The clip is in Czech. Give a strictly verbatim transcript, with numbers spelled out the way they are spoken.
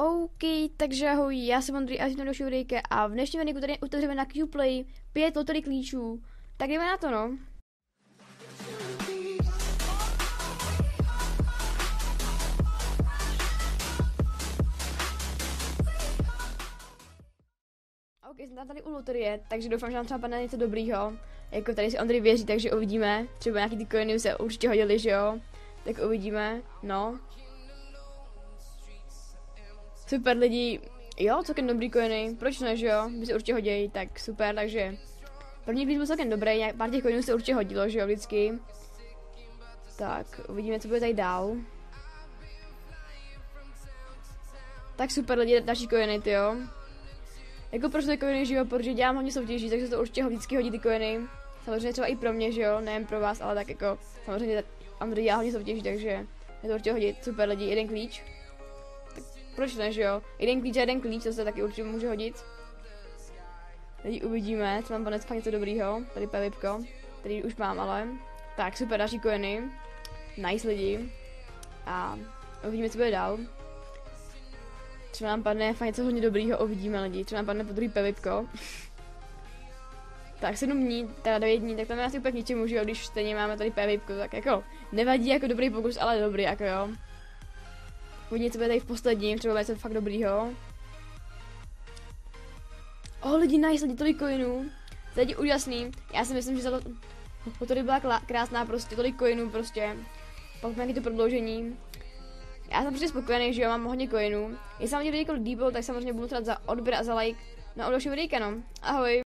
OK, takže ahoj, já jsem Ondřej a jsem další videjka a v dnešním videu tady otevřeme na Qplay pět lotery klíčů. Tak jdeme na to, no. OK, jsem tady u loterie, takže doufám, že nám třeba padne něco dobrýho. Jako tady si Ondřej věří, takže uvidíme. Třeba nějaký ty coiny se určitě hodily, že jo? Tak uvidíme, no. Super lidi, jo, celkem dobrý coiny, proč ne, že jo, by se určitě hodí, tak super, takže první klíč byl celkem dobrý, nějak pár těch coinů se určitě hodilo, že jo, vždycky. Tak, uvidíme, co bude tady dál. Tak super lidi, další coiny, tyjo. Jako proč ty coiny, že jo, protože dělám hodně soutěží, takže se to určitě vždycky hodí ty coiny. Samozřejmě třeba i pro mě, že jo, nejen pro vás, ale tak jako, samozřejmě Andrej dělá hodně soutěží, takže je to určitě hodit, super lidi, jeden klíč. Proč ne, že jo? Jeden klíč a jeden klíč, to se taky určitě může hodit. Teď uvidíme, co mám konec fakt něco dobrýho. Tady pevipko, který už mám ale. Tak super, další coiny. Nice lidi. A uvidíme, co bude dál. Třeba nám padne fakt něco hodně dobrýho, uvidíme lidi. Třeba nám padne po druhý pevipko. Tak sedm dní, teda devět dní, tak to je asi úplně k ničemu, že jo, když stejně máme tady pevipko, tak jako nevadí jako dobrý pokus, ale dobrý, jako jo. Uvidíme, co bude tady v posledním, třeba bude něco fakt dobrýho. Oh lidi, nice, lidi, tolik coinů. Teď je úžasný. Já si myslím, že za to, to tady byla krásná prostě, tolik coinů prostě. Pak nějaký to prodloužení. Já jsem prostě spokojený, že jo, mám hodně coinů. Jestli vám video líbilo, tak samozřejmě budu rád za odběr a za like. No a další videjka, no. Ahoj.